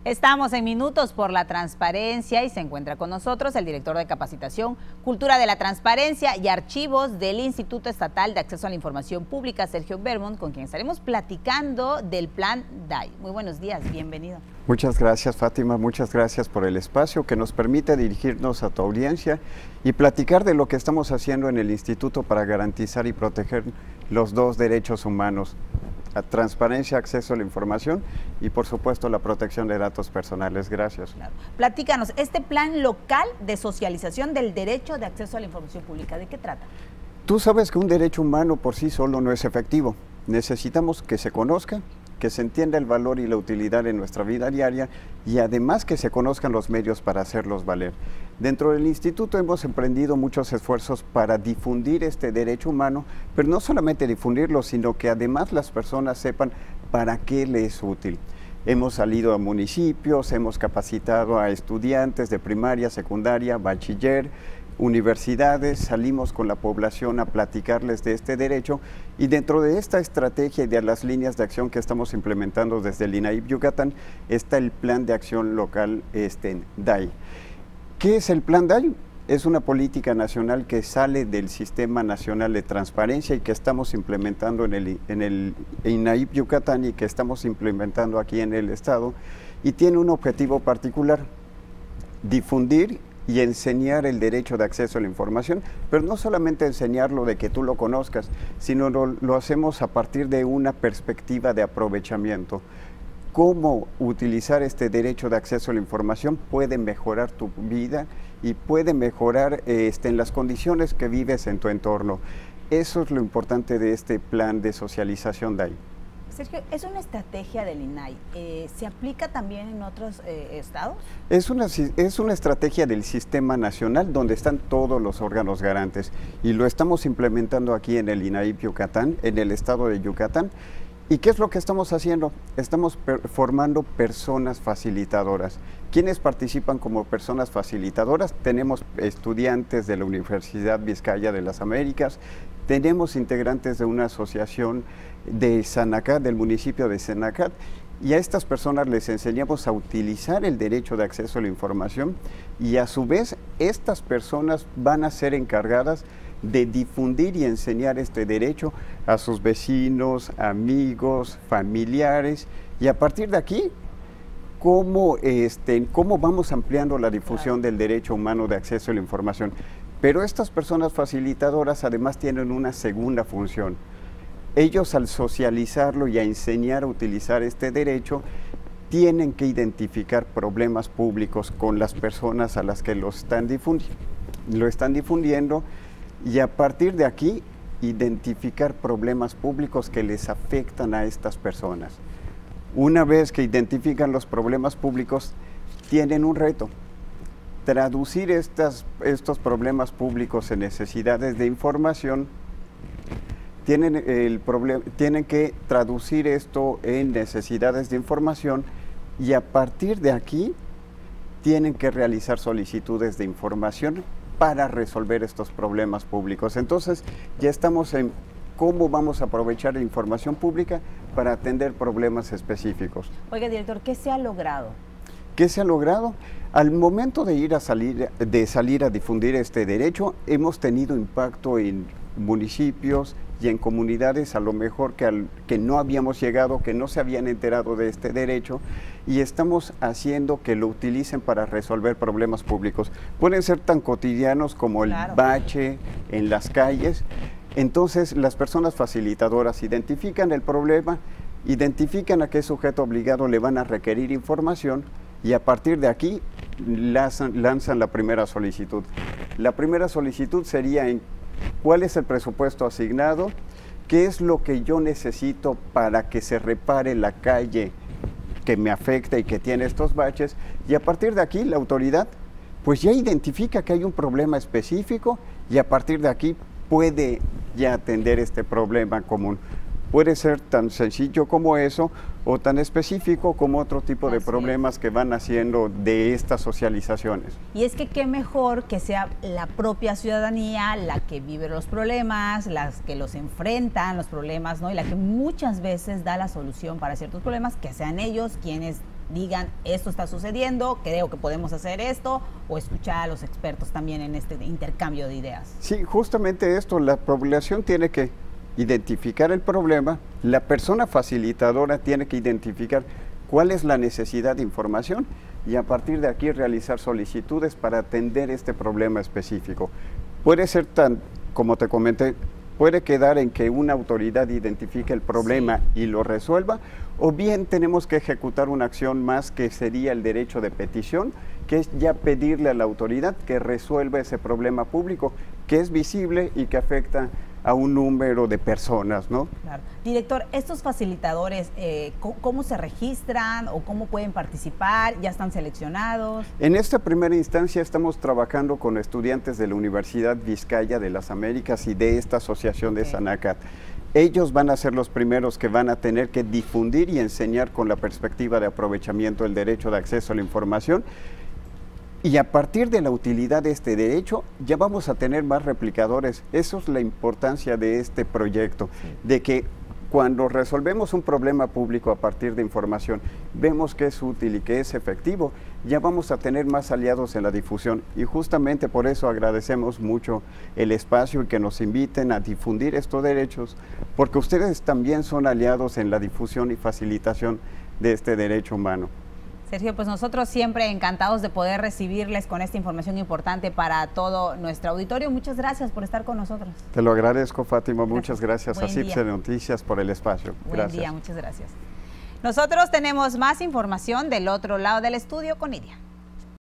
Estamos en Minutos por la Transparencia y se encuentra con nosotros el director de Capacitación, Cultura de la Transparencia y Archivos del Instituto Estatal de Acceso a la Información Pública, Sergio Bermond, con quien estaremos platicando del Plan DAI. Muy buenos días, bienvenido. Muchas gracias, Fátima, muchas gracias por el espacio que nos permite dirigirnos a tu audiencia y platicar de lo que estamos haciendo en el Instituto para garantizar y proteger los dos derechos humanos: la transparencia, acceso a la información y, por supuesto, la protección de datos personales. Gracias. Claro. Platícanos, este plan local de socialización del derecho de acceso a la información pública, ¿de qué trata? Tú sabes que un derecho humano por sí solo no es efectivo. Necesitamos que se conozca, que se entienda el valor y la utilidad en nuestra vida diaria y además que se conozcan los medios para hacerlos valer. Dentro del instituto hemos emprendido muchos esfuerzos para difundir este derecho humano, pero no solamente difundirlo, sino que además las personas sepan para qué les es útil. Hemos salido a municipios, hemos capacitado a estudiantes de primaria, secundaria, bachiller, universidades, salimos con la población a platicarles de este derecho y dentro de esta estrategia y de las líneas de acción que estamos implementando desde el INAIP Yucatán está el Plan de Acción Local DAI. ¿Qué es el Plan DAI? Es una política nacional que sale del Sistema Nacional de Transparencia y que estamos implementando en el INAIP Yucatán y que estamos implementando aquí en el Estado y tiene un objetivo particular: difundir y enseñar el derecho de acceso a la información, pero no solamente enseñarlo de que tú lo conozcas, sino lo hacemos a partir de una perspectiva de aprovechamiento. Cómo utilizar este derecho de acceso a la información puede mejorar tu vida y puede mejorar en las condiciones que vives en tu entorno. Eso es lo importante de este plan de socialización DAI. Sergio, ¿es una estrategia del INAI? ¿Se aplica también en otros estados? Es una estrategia del Sistema Nacional donde están todos los órganos garantes y lo estamos implementando aquí en el INAIP Yucatán, en el estado de Yucatán. ¿Y qué es lo que estamos haciendo? Estamos formando personas facilitadoras. ¿Quiénes participan como personas facilitadoras? Tenemos estudiantes de la Universidad Vizcaya de las Américas, tenemos integrantes de una asociación de Sanacat, del municipio de Sanacat, y a estas personas les enseñamos a utilizar el derecho de acceso a la información y a su vez estas personas van a ser encargadas de difundir y enseñar este derecho a sus vecinos, amigos, familiares y a partir de aquí cómo vamos ampliando la difusión del derecho humano de acceso a la información. Pero estas personas facilitadoras además tienen una segunda función. Ellos al socializarlo y a enseñar a utilizar este derecho tienen que identificar problemas públicos con las personas a las que lo están difundiendo y a partir de aquí identificar problemas públicos que les afectan a estas personas. Una vez que identifican los problemas públicos, tienen un reto: traducir estos problemas públicos en necesidades de información. Tienen que traducir esto en necesidades de información y a partir de aquí tienen que realizar solicitudes de información para resolver estos problemas públicos. Entonces ya estamos en cómo vamos a aprovechar la información pública para atender problemas específicos. Oiga, director, ¿qué se ha logrado? ¿Qué se ha logrado? Al momento de salir a difundir este derecho, hemos tenido impacto en municipios y en comunidades a lo mejor que no habíamos llegado, que no se habían enterado de este derecho y estamos haciendo que lo utilicen para resolver problemas públicos. Pueden ser tan cotidianos como el bache en las calles. Entonces las personas facilitadoras identifican el problema, identifican a qué sujeto obligado le van a requerir información y a partir de aquí lanzan la primera solicitud. La primera solicitud sería en cuál es el presupuesto asignado, qué es lo que yo necesito para que se repare la calle que me afecta y que tiene estos baches, y a partir de aquí la autoridad pues ya identifica que hay un problema específico y a partir de aquí puede ya atender este problema común. Puede ser tan sencillo como eso o tan específico como otro tipo de problemas que van haciendo de estas socializaciones. Y es que qué mejor que sea la propia ciudadanía la que vive los problemas, las que los enfrentan los problemas, ¿no? Y la que muchas veces da la solución para ciertos problemas, que sean ellos quienes digan, esto está sucediendo, creo que podemos hacer esto, o escuchar a los expertos también en este intercambio de ideas. Sí, justamente esto, la población tiene que identificar el problema, la persona facilitadora tiene que identificar cuál es la necesidad de información y a partir de aquí realizar solicitudes para atender este problema específico. Puede ser tan, como te comenté, puede quedar en que una autoridad identifique el problema y lo resuelva, o bien tenemos que ejecutar una acción más que sería el derecho de petición, que es ya pedirle a la autoridad que resuelva ese problema público, que es visible y que afecta a un número de personas, ¿no? Claro. Director, estos facilitadores, ¿cómo se registran o cómo pueden participar? ¿Ya están seleccionados? En esta primera instancia estamos trabajando con estudiantes de la Universidad Vizcaya de las Américas y de esta asociación de Sanacat. Ellos van a ser los primeros que van a tener que difundir y enseñar con la perspectiva de aprovechamiento del derecho de acceso a la información. Y a partir de la utilidad de este derecho, ya vamos a tener más replicadores. Eso es la importancia de este proyecto, de que cuando resolvemos un problema público a partir de información, vemos que es útil y que es efectivo, ya vamos a tener más aliados en la difusión. Y justamente por eso agradecemos mucho el espacio y que nos inviten a difundir estos derechos, porque ustedes también son aliados en la difusión y facilitación de este derecho humano. Sergio, pues nosotros siempre encantados de poder recibirles con esta información importante para todo nuestro auditorio. Muchas gracias por estar con nosotros. Te lo agradezco, Fátima. Muchas gracias a CIPSE Noticias por el espacio. Buen día, muchas gracias. Nosotros tenemos más información del otro lado del estudio con Nidia.